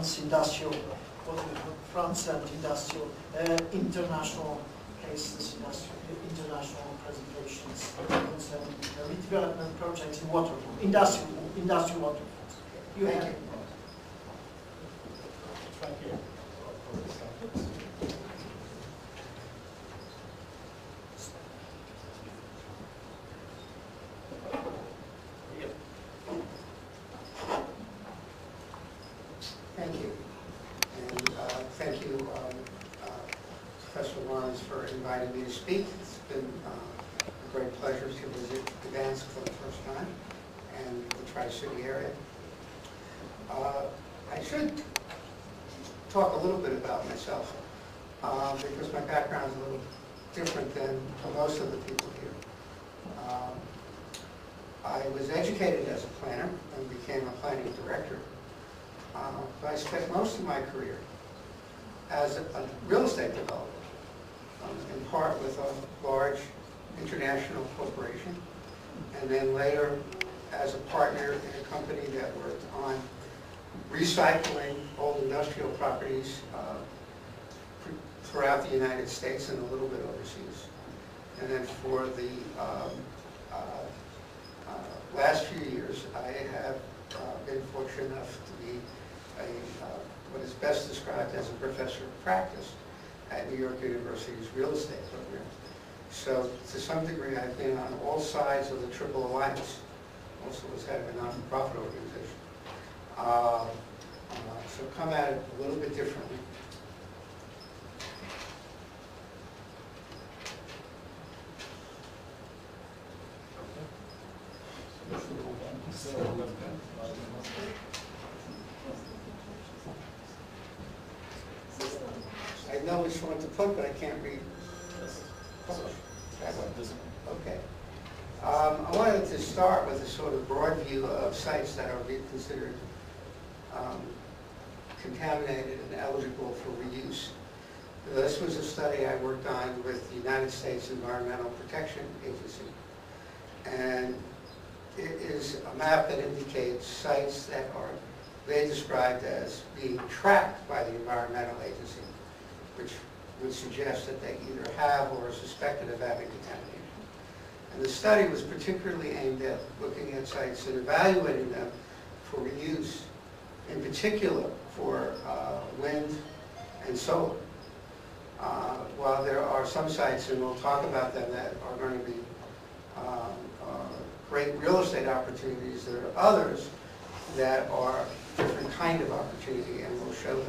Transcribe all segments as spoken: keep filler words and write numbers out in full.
France industrial, what we call France and industrial, uh, international cases, industrial, international presentations concerning uh, redevelopment projects in water, industrial, industrial waterfronts. You Thank have you. Right here. Thank you. And uh, thank you, um, uh, Professor Lawrence, for inviting me to speak. It's been uh, a great pleasure to visit Gdansk for the first time and the Tri-City area. Uh, I should talk a little bit about myself uh, because my background is a little different than most of the people here. Um, I was educated as a planner and became a planning director. Uh, but I spent most of my career as a, a real estate developer, um, in part with a large international corporation, and then later as a partner in a company that worked on recycling old industrial properties uh, throughout the United States and a little bit overseas. And then for the um, uh, uh, last few years, I have uh, been fortunate enough to be a, uh, what is best described as a professor of practice at New York University's real estate program. So to some degree, I've been on all sides of the Triple Alliance, also was head of a non-profit organization. Uh, uh, so come at it a little bit differently. I know which one to put, but I can't read. Publish. That one. Okay. Um, I wanted to start with a sort of broad view of sites that are being considered um, contaminated and eligible for reuse. This was a study I worked on with the United States Environmental Protection Agency. And it is a map that indicates sites that are, they described as being tracked by the environmental agency, which would suggest that they either have or are suspected of having contamination. And the study was particularly aimed at looking at sites and evaluating them for reuse, in particular for uh, wind and solar. Uh, while there are some sites, and we'll talk about them, that are going to be um, uh, great real estate opportunities, there are others that are a different kind of opportunity, and we'll show them.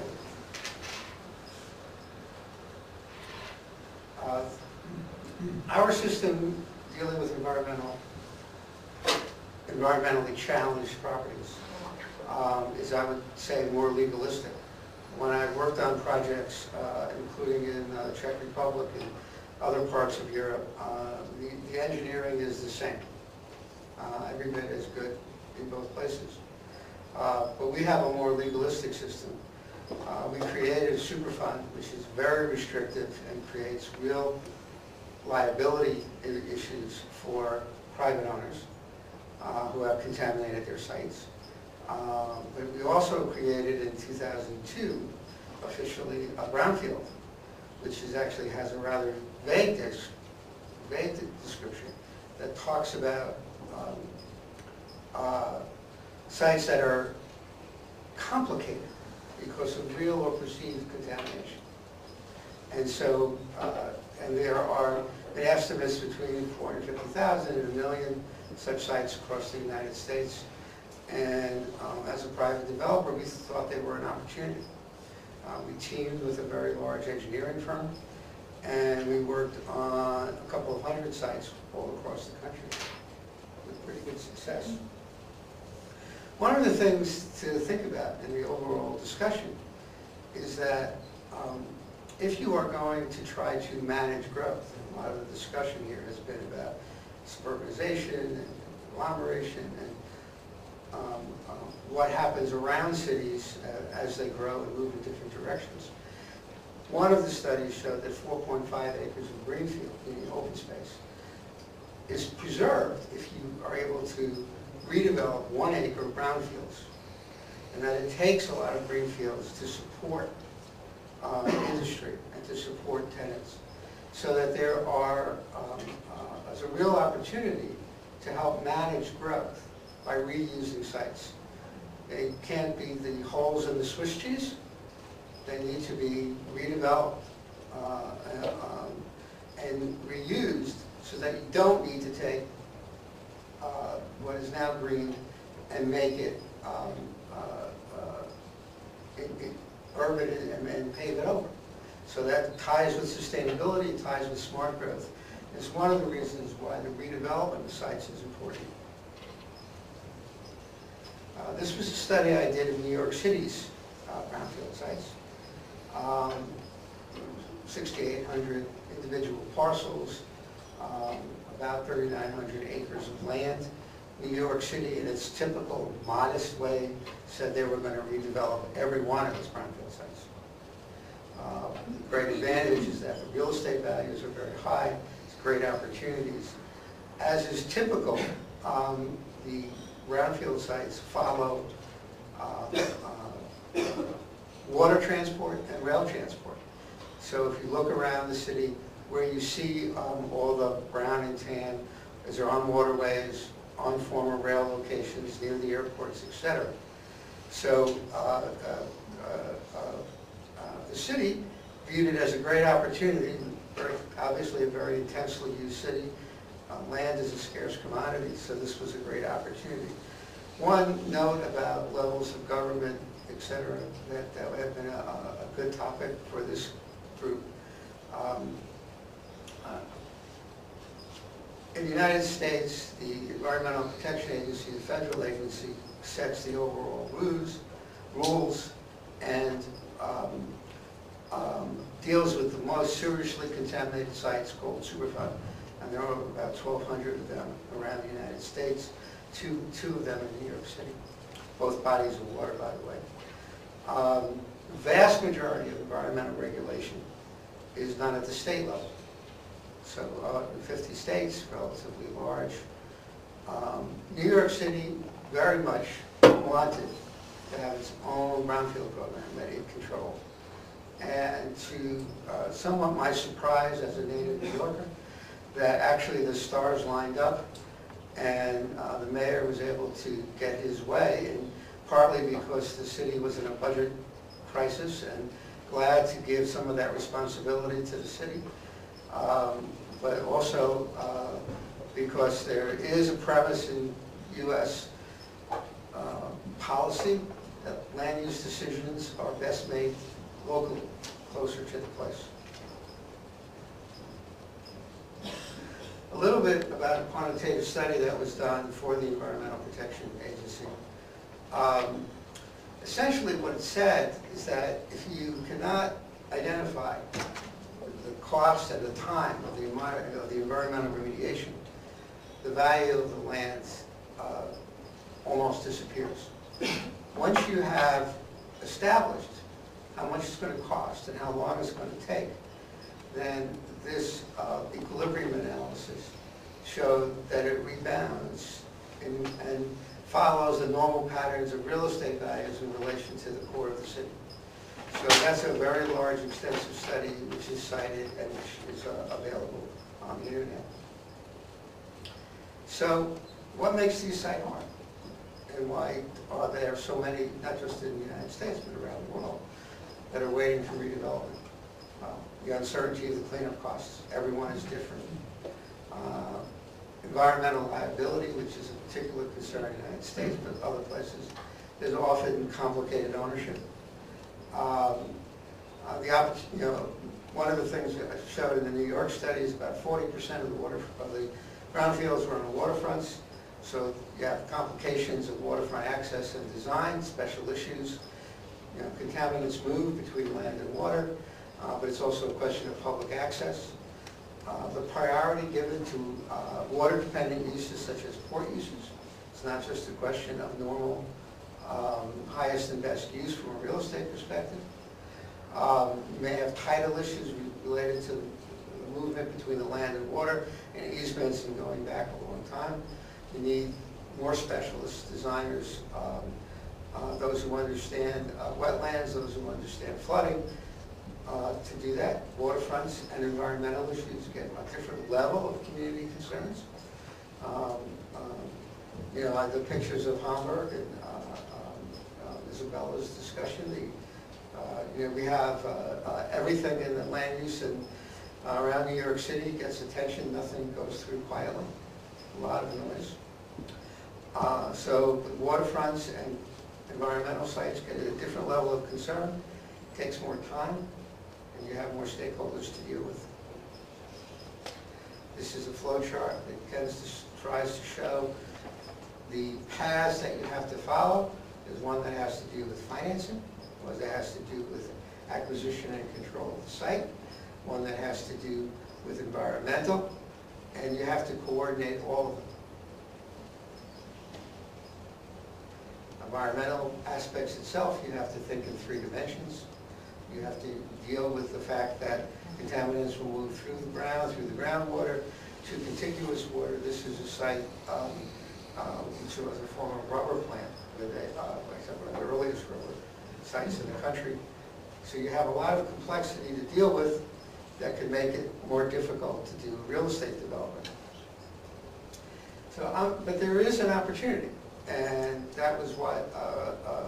Uh, our system dealing with environmental, environmentally challenged properties um, is, I would say, more legalistic. When I worked on projects, uh, including in the uh, Czech Republic and other parts of Europe, uh, the, the engineering is the same. Uh, every bit as good in both places. Uh, but we have a more legalistic system. Uh, we created a Superfund, which is very restrictive and creates real liability issues for private owners uh, who have contaminated their sites. Uh, but we also created in two thousand two officially a brownfield, which is actually has a rather vague, vague description that talks about um, uh, sites that are complicated because of real or perceived contamination. And so, uh, and there are estimates between four hundred fifty thousand and a million such sites across the United States. And um, as a private developer, we thought they were an opportunity. Uh, we teamed with a very large engineering firm, and we worked on a couple of hundred sites all across the country with pretty good success. One of the things to think about in the overall discussion is that um, if you are going to try to manage growth, and a lot of the discussion here has been about suburbanization and agglomeration and um, uh, what happens around cities uh, as they grow and move in different directions. One of the studies showed that four point five acres of greenfield, meaning open space, is preserved if you are able to redevelop one acre of brownfields. and that it takes a lot of greenfields to support uh, industry and to support tenants, so that there are, um, uh, there's a real opportunity to help manage growth by reusing sites. They can't be the holes in the Swiss cheese. They need to be redeveloped uh, um, and reused so that you don't need to take uh, what is now green and make it um, uh, uh, it, it urban and, and pave it over. So that ties with sustainability, ties with smart growth. It's one of the reasons why the redevelopment of sites is important. Uh, this was a study I did in New York City's uh, brownfield sites. Um, six thousand eight hundred individual parcels, um, about three thousand nine hundred acres of land. New York City, in its typical modest way, said they were going to redevelop every one of its brownfield sites. Uh, the great advantage is that the real estate values are very high. It's great opportunities. As is typical, um, the brownfield sites follow uh, uh, water transport and rail transport. So if you look around the city, where you see um, all the brown and tan, is they're on waterways, on former rail locations, near the airports, et cetera. So uh, uh, uh, uh, the city viewed it as a great opportunity, very, obviously a very intensely used city. Uh, land is a scarce commodity, so this was a great opportunity. One note about levels of government, et cetera, that, that would have been a, a good topic for this group. Um, uh, in the United States, the Environmental Protection Agency, the federal agency, sets the overall rules, rules and um, um, deals with the most seriously contaminated sites called Superfund. And there are about twelve hundred of them around the United States, two, two of them in New York City, both bodies of water, by the way. Um, the vast majority of environmental regulation is done at the state level. So uh, in fifty states, relatively large. Um, New York City very much wanted to have its own brownfield program that it controlled. And to uh, somewhat my surprise as a native New Yorker, that actually the stars lined up and uh, the mayor was able to get his way, and partly because the city was in a budget crisis and glad to give some of that responsibility to the city, um, but also uh, because there is a premise in U S uh, policy that land use decisions are best made locally, closer to the place. A little bit about a quantitative study that was done for the Environmental Protection Agency. Um, essentially what it said is that if you cannot identify the cost and the time of the, of the environmental remediation, the value of the land uh, almost disappears. Once you have established how much it's going to cost and how long it's going to take, then this uh, equilibrium analysis showed that it rebounds and, and follows the normal patterns of real estate values in relation to the core of the city. So that's a very large, extensive study which is cited and which is uh, available on the internet. So what makes these sites hard? And why are there so many, not just in the United States, but around the world, that are waiting for redevelopment? Well, the uncertainty of the cleanup costs. Everyone is different. Uh, environmental liability, which is a particular concern in the United States, but other places, there's often complicated ownership. Um, uh, the you know, one of the things that I showed in the New York study is about forty percent of the water of the brownfields were on the waterfronts. So you have complications of waterfront access and design, special issues. You know, contaminants move between land and water. Uh, but it's also a question of public access. Uh, the priority given to uh, water-dependent uses such as port uses. It's not just a question of normal um, highest and best use from a real estate perspective. Um, you may have title issues related to the movement between the land and water and easements and going back a long time. You need more specialists, designers, um, uh, those who understand uh, wetlands, those who understand flooding, uh, to do that. Waterfronts and environmental issues get a different level of community concerns. Um, um, you know, the pictures of Hamburg and uh, um, uh, Isabella's discussion, the, uh, you know, we have uh, uh, everything in the land use and uh, around New York City gets attention, nothing goes through quietly, a lot of noise. Uh, so waterfronts and environmental sites get at a different level of concern, takes more time, and you have more stakeholders to deal with. This is a flow chart that tends to, tries to show the paths that you have to follow. There's one that has to do with financing, one that has to do with acquisition and control of the site, one that has to do with environmental, and you have to coordinate all of them. Environmental aspects itself, you have to think in three dimensions. You have to deal with the fact that contaminants will move through the ground, through the groundwater, to contiguous water. This is a site um, uh, which was a former rubber plant, with a, uh, like one of the earliest rubber sites in the country. So you have a lot of complexity to deal with that could make it more difficult to do real estate development. So, um, but there is an opportunity, and that was what uh, uh,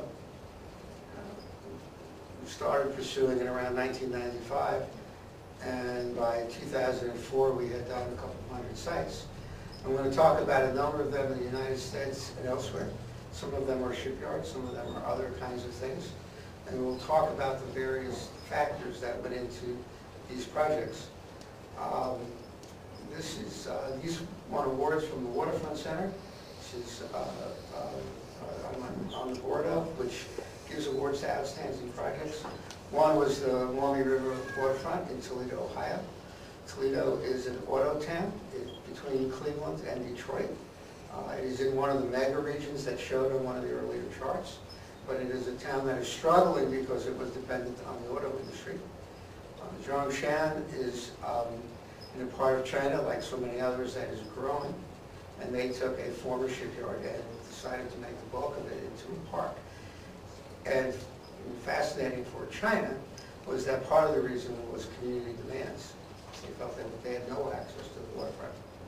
we started pursuing in around nineteen ninety-five, and by two thousand four we had done a couple hundred sites. I'm going to talk about a number of them in the United States and elsewhere. Some of them are shipyards, some of them are other kinds of things, and we'll talk about the various factors that went into these projects. Um, this is, uh, these won awards from the Waterfront Center. This is uh, uh, I'm on the board of, which gives awards to outstanding projects. One was the Maumee River Waterfront in Toledo, Ohio. Toledo is an auto town. It's between Cleveland and Detroit. Uh, it is in one of the mega regions that showed on one of the earlier charts, but it is a town that is struggling because it was dependent on the auto industry. Uh, Zhongshan is um, in a part of China, like so many others, that is growing, and they took a former shipyard and decided to make the bulk of it into a park. And fascinating for China was that part of the reason was community demands. They felt that they had no access to the waterfront.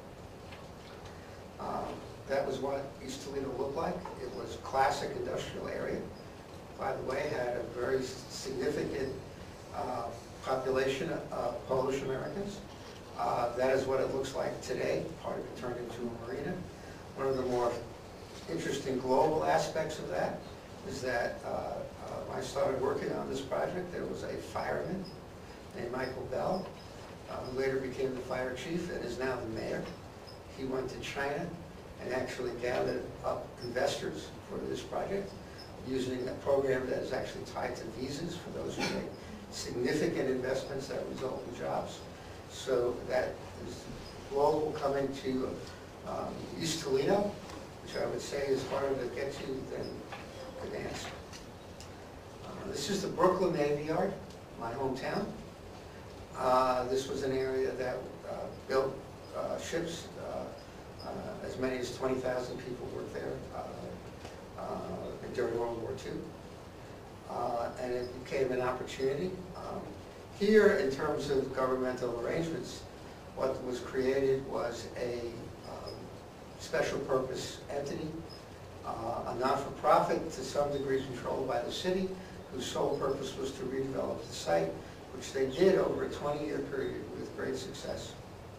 Um, that was what East Toledo looked like. It was a classic industrial area. By the way, had a very significant uh, population of Polish Americans. Uh, that is what it looks like today. Part of it turned into a marina. One of the more interesting global aspects of that is that uh, uh, when I started working on this project, there was a fireman named Michael Bell, uh, who later became the fire chief and is now the mayor. He went to China and actually gathered up investors for this project using a program that is actually tied to visas for those who make significant investments that result in jobs. So that is global coming to um, East Toledo, which I would say is harder to get to than Gdansk. Uh, this is the Brooklyn Navy Yard, my hometown. Uh, this was an area that uh, built uh, ships. Uh, uh, as many as twenty thousand people worked there uh, uh, during World War Two. Uh, and it became an opportunity. Um, here, in terms of governmental arrangements, what was created was a um, special purpose entity, uh, a not-for-profit to some degree controlled by the city, whose sole purpose was to redevelop the site, which they did over a twenty-year period with great success.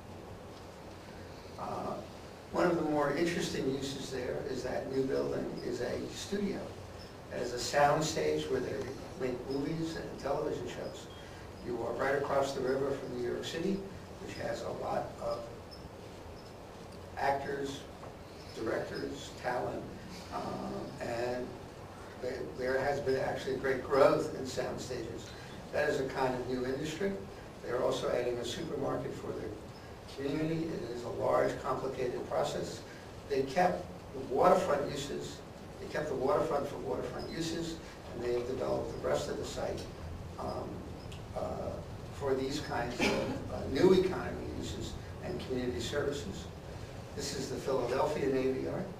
Uh, one of the more interesting uses there is that new building is a studio. It is a sound stage where they make movies and television shows. You are right across the river from New York City, which has a lot of actors, directors, talent, um, and they, there has been actually great growth in sound stages. That is a kind of new industry. They're also adding a supermarket for the community. It is a large, complicated process. They kept the waterfront uses, they kept the waterfront for waterfront uses, and they have developed the rest of the site um, uh, for these kinds of uh, new economy uses and community services. This is the Philadelphia Navy Yard.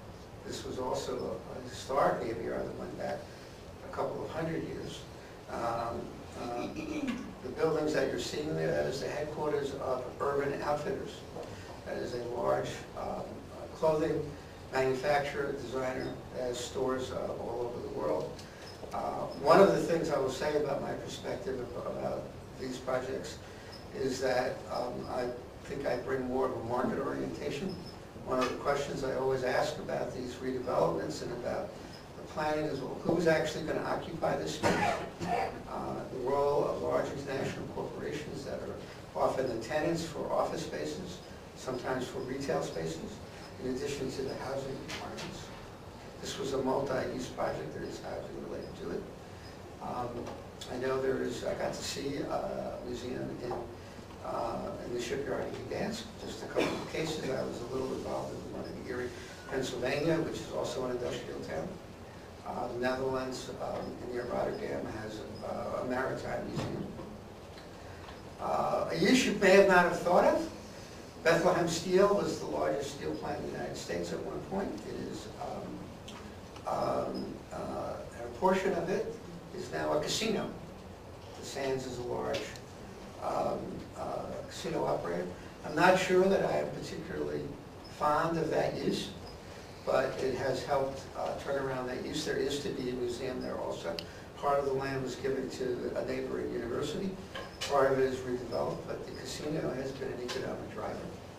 This was also a, a historic aviary that went back a couple of hundred years. Um, uh, the buildings that you're seeing there, that is the headquarters of Urban Outfitters. That is a large um, clothing manufacturer, designer, that has stores uh, all over the world. Uh, one of the things I will say about my perspective about these projects is that um, I think I bring more of a market orientation. One of the questions I always ask about these redevelopments and about the planning is, well, who's actually going to occupy this space? Uh, the role of large international corporations that are often the tenants for office spaces, sometimes for retail spaces, in addition to the housing requirements. This was a multi-use project. There is housing related to it. Um, I know there is, I got to see a museum in, uh, in the shipyard in Gdansk. Just a couple of cases. I was a little involved in one in Erie, Pennsylvania, which is also an industrial town. Uh, the Netherlands, um, near Rotterdam, has a, a maritime museum. Uh, a use you may have not have thought of. Bethlehem Steel was the largest steel plant in the United States at one point. It is, um, um, uh, a portion of it is now a casino. The Sands is a large um, uh, casino operator. I'm not sure that I am particularly fond of that use, but it has helped uh, turn around that use. There is to be a museum there also. Part of the land was given to a neighboring university. Part of it is redeveloped, but the casino has been an economic driver.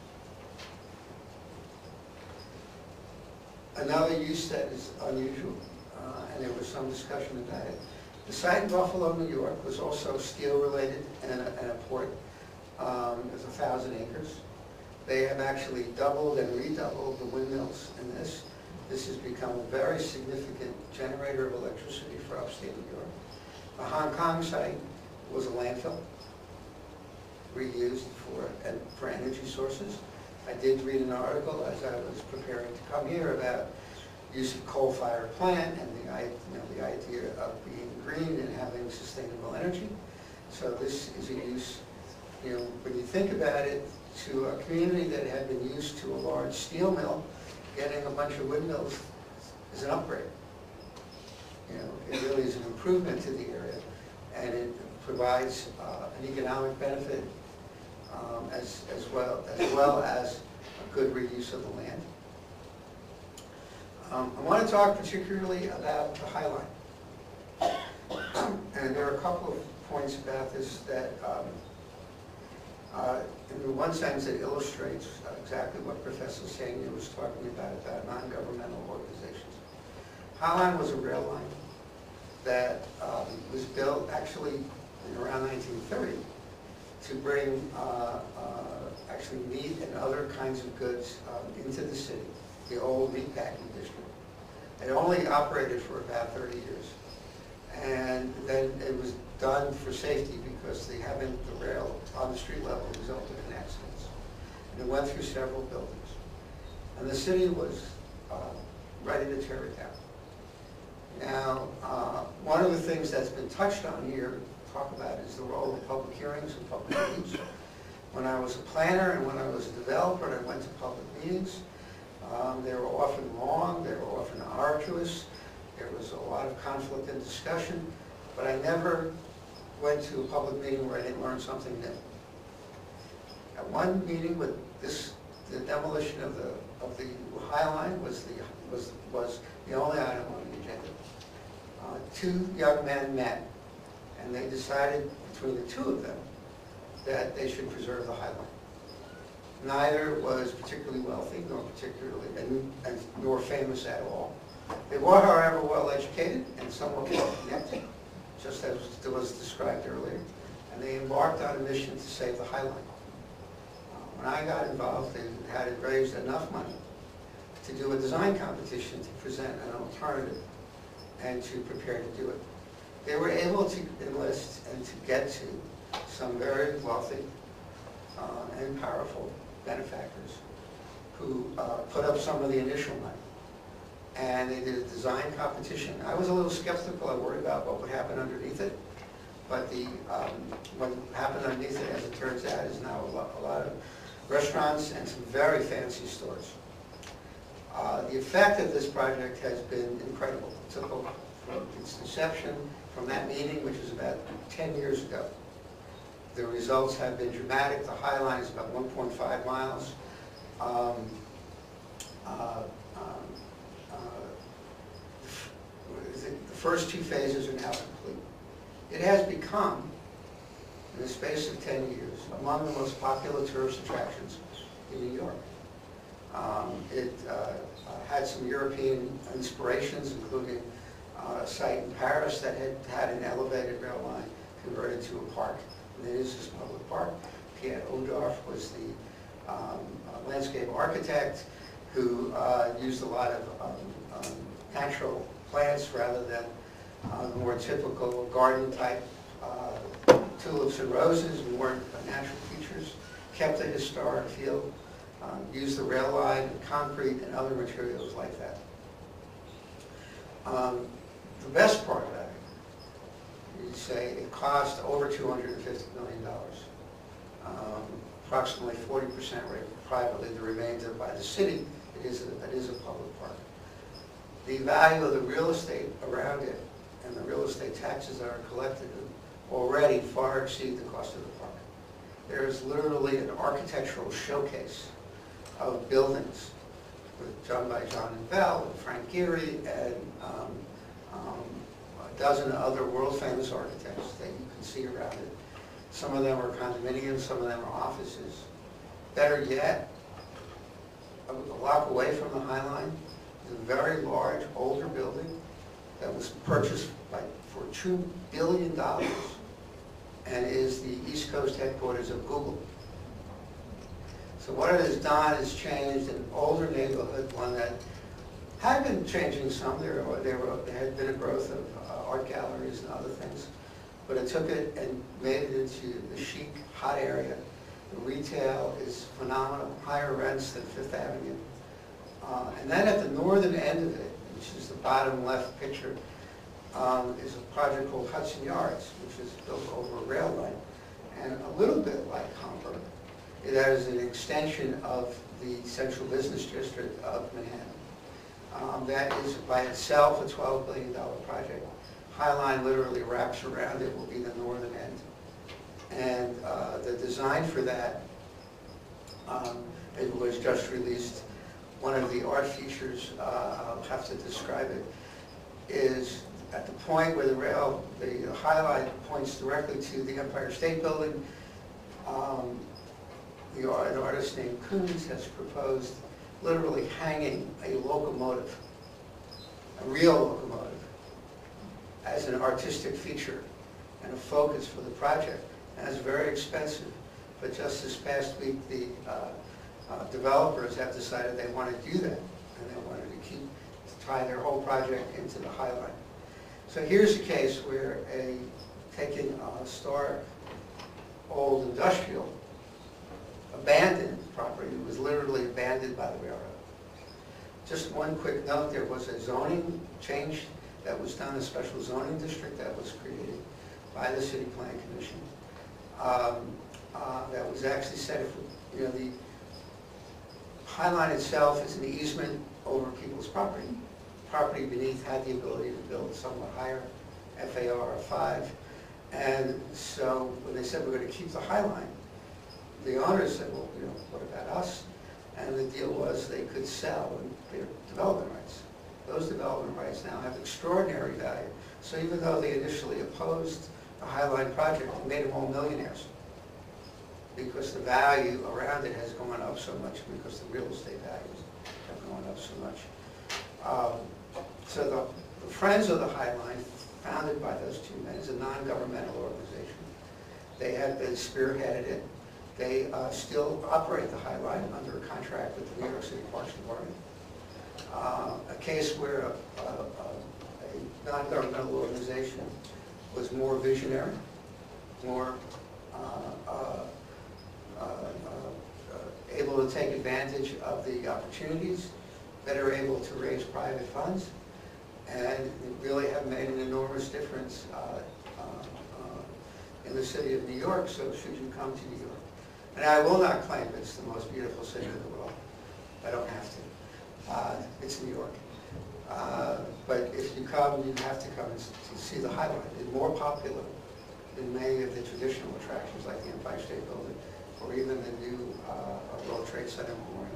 Another use that is unusual, uh, and there was some discussion about it. The site in Buffalo, New York was also steel related and a, and a port. Um, it's a thousand acres. They have actually doubled and redoubled the windmills in this. This has become a very significant generator of electricity for upstate New York. The Hong Kong site was a landfill, reused for, and for energy sources. I did read an article as I was preparing to come here about use of coal-fired plant and the, you know, the idea of being green and having sustainable energy. So this is a use, you know, when you think about it, to a community that had been used to a large steel mill, getting a bunch of windmills is an upgrade. You know, it really is an improvement to the area, and it provides uh, an economic benefit um, as, as, well, as well as a good reuse of the land. Um, I want to talk particularly about the High Line. And there are a couple of points about this that, um, uh, in one sense, it illustrates uh, exactly what Professor Sagna was talking about, about non-governmental organizations. High Line was a rail line that um, was built actually in around nineteen thirty to bring uh, uh, actually meat and other kinds of goods um, into the city, the old meatpacking district. It only operated for about thirty years. And then it was done for safety because they having the rail on the street level resulted in accidents. And it went through several buildings. And the city was uh, ready to tear it down. Now, uh, one of the things that's been touched on here, talk about, is the role of public hearings and public meetings. When I was a planner and when I was a developer and I went to public meetings, um, they were often long, they were often arduous, there was a lot of conflict and discussion, but I never went to a public meeting where I didn't learn something new. At one meeting with this, the demolition of the of the High Line was the was was the only item on the agenda. Uh, two young men met, and they decided between the two of them that they should preserve the High Line. Neither was particularly wealthy, nor particularly, and, and nor famous at all. They were, however, well educated and somewhat well connected, just as was described earlier, and they embarked on a mission to save the High Line. Uh, when I got involved, they had raised enough money to do a design competition to present an alternative and to prepare to do it. They were able to enlist and to get to some very wealthy uh, and powerful benefactors who uh, put up some of the initial money. And they did a design competition. I was a little skeptical. I worried about what would happen underneath it. But the um, what happened underneath it, as it turns out, is now a lot, a lot of restaurants and some very fancy stores. Uh, the effect of this project has been incredible. It took over from its inception, from that meeting, which was about ten years ago. The results have been dramatic. The High Line is about one point five miles. Um, uh, um, uh, the first two phases are now complete. It has become, in the space of ten years, among the most popular tourist attractions in New York. Um, it uh, uh, had some European inspirations, including uh, a site in Paris that had had an elevated rail line converted to a park. And it is this public park. Pierre Oudorff was the um, uh, landscape architect who uh, used a lot of um, um, natural plants rather than uh, the more typical garden type uh, tulips and roses, more natural features, kept the historic feel, um, used the rail line and concrete and other materials like that. Um, the best part about it, you'd say it cost over two hundred fifty million dollars. Um, approximately forty percent privately, the remainder by the city. It is, a, it is a public park. The value of the real estate around it and the real estate taxes that are collected already far exceed the cost of the park. There is literally an architectural showcase of buildings with, done by John and Bell and Frank Gehry and um, um, a dozen other world-famous architects that you can see around it. Some of them are condominiums, some of them are offices. Better yet, a block away from the High Line is a very large, older building that was purchased by, for two billion dollars and is the East Coast headquarters of Google. So what it has done is changed an older neighborhood, one that had been changing some. There, there, were, there had been a growth of uh, art galleries and other things, but it took it and made it into the chic, hot area. The retail is phenomenal, higher rents than Fifth Avenue. Uh, and then at the northern end of it, which is the bottom left picture, um, is a project called Hudson Yards, which is built over a rail line. And a little bit like Hamburg, it is an extension of the central business district of Manhattan. Um, that is by itself a twelve billion dollar project. High Line literally wraps around it, will be the northern end. And uh, the design for that, um, it was just released. One of the art features, uh, I'll have to describe it, is at the point where the rail, the High Line points directly to the Empire State Building. Um, the art, an artist named Koons has proposed literally hanging a locomotive, a real locomotive, as an artistic feature and a focus for the project. And it's very expensive, but just this past week, the uh, uh, developers have decided they want to do that, and they wanted to keep, to tie their whole project into the High Line. So here's a case where a, taking a historic, old industrial, abandoned property, was literally abandoned by the railroad. Just one quick note, there was a zoning change that was done, a special zoning district that was created by the City Plan Commission. Um, uh, that was actually set, if, you know, the High Line itself is an easement over people's property. Property beneath had the ability to build somewhat higher, F A R five, and so when they said we're going to keep the High Line, the owners said, well, you know, what about us? And the deal was they could sell their development rights. Those development rights now have extraordinary value. So even though they initially opposed the High Line project, it made them all millionaires, because the value around it has gone up so much, because the real estate values have gone up so much. Um, so the, the Friends of the High Line, founded by those two men, is a non-governmental organization. They have been spearheaded it. They uh, still operate the High Line under a contract with the New York City Parks Department. Uh, a case where a, a, a non-governmental organization was more visionary, more uh, uh, uh, uh, able to take advantage of the opportunities, better able to raise private funds, and really have made an enormous difference uh, uh, uh, in the city of New York. So should you come to New York, and I will not claim it's the most beautiful city in the world. I don't have to. Uh, to New York. Uh, but if you come, you have to come and to see the High Line. It's more popular than many of the traditional attractions like the Empire State Building or even the new uh, World Trade Center Memorial.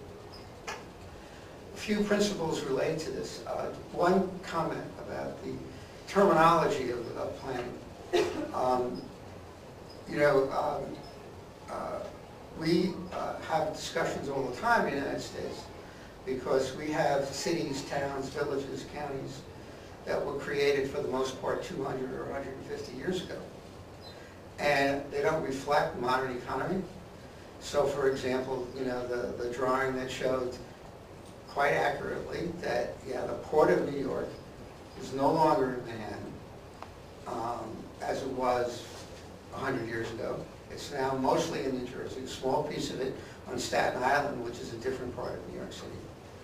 A few principles relate to this. Uh, one comment about the terminology of, of planning. Um, you know, um, uh, we uh, have discussions all the time in the United States because we have cities, towns, villages, counties that were created for the most part two hundred or one hundred fifty years ago. And they don't reflect modern economy. So for example, you know, the, the drawing that showed quite accurately that, yeah, the Port of New York is no longer in Manhattan, um, as it was one hundred years ago. It's now mostly in New Jersey, a small piece of it on Staten Island, which is a different part of New York City.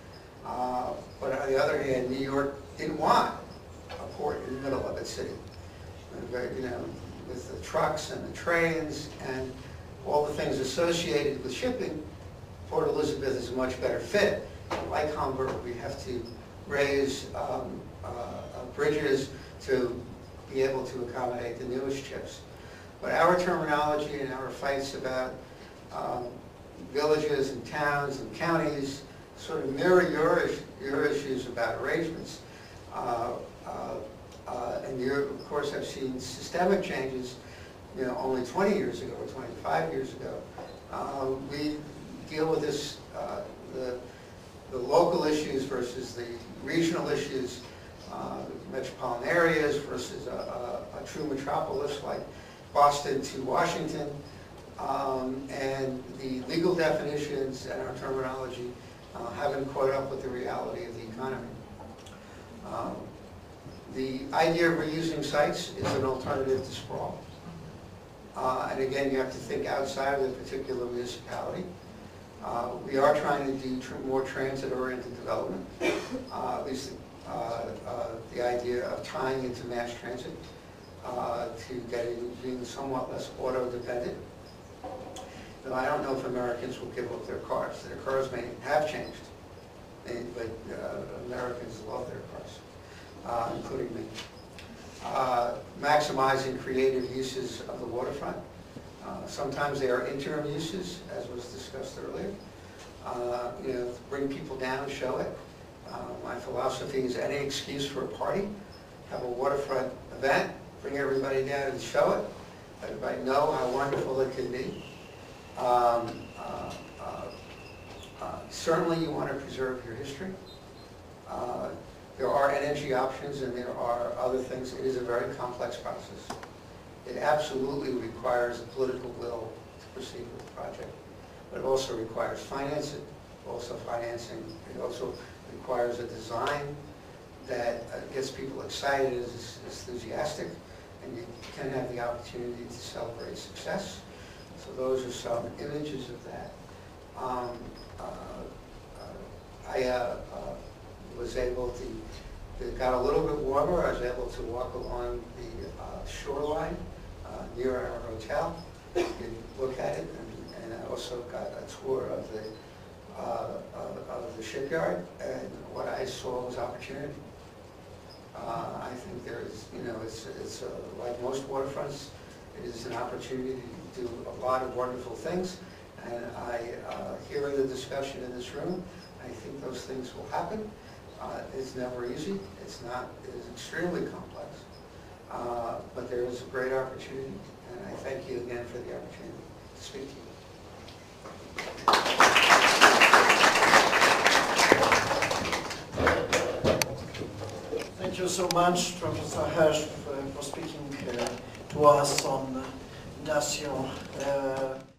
Uh, but on the other hand, New York didn't want a port in the middle of its city. You know, with the trucks and the trains and all the things associated with shipping, Port Elizabeth is a much better fit. Like Hamburg, we have to raise um, uh, uh, bridges to be able to accommodate the newest ships. But our terminology and our fights about um, villages and towns and counties sort of mirror your, your issues about arrangements. Uh, uh, uh, and you, of course, have seen systemic changes, you know, only twenty years ago or twenty-five years ago. Uh, we deal with this, uh, the, the local issues versus the regional issues, uh, metropolitan areas versus a, a, a true metropolis like Boston to Washington, um, and the legal definitions and our terminology uh, haven't caught up with the reality of the economy. Um, the idea of reusing sites is an alternative to sprawl. Uh, and again, you have to think outside of the particular municipality. Uh, we are trying to do tr more transit-oriented development, uh, at least uh, uh, the idea of tying into mass transit uh, to getting being somewhat less auto-dependent. Though I don't know if Americans will give up their cars. Their cars may have changed, but uh, Americans love their cars, uh, including me. Uh, maximizing creative uses of the waterfront. Uh, sometimes they are interim uses, as was discussed earlier. Uh, you know, bring people down, show it. Uh, my philosophy is any excuse for a party, have a waterfront event, bring everybody down and show it. Let everybody know how wonderful it can be. Um, uh, uh, uh, certainly you want to preserve your history. Uh, there are energy options and there are other things. It is a very complex process. It absolutely requires a political will to proceed with the project, but it also requires financing, also financing. It also requires a design that uh, gets people excited, is enthusiastic, and you can have the opportunity to celebrate success. So those are some images of that. Um, uh, uh, I uh, uh, was able to, it got a little bit warmer, I was able to walk along the uh, shoreline uh, near our hotel and look at it, and, and I also got a tour of the, uh, of, of the shipyard, and what I saw was opportunity. Uh, I think there is, you know, it's, it's uh, like most waterfronts, it is an opportunity to do a lot of wonderful things, and I, uh, hearing the discussion in this room, I think those things will happen. Uh, it's never easy. It's not. It is extremely complex. Uh, but there is a great opportunity, and I thank you again for the opportunity to speak to you. Thank you so much, Professor Hirsch, for, for speaking uh, to us on uh, industrial uh,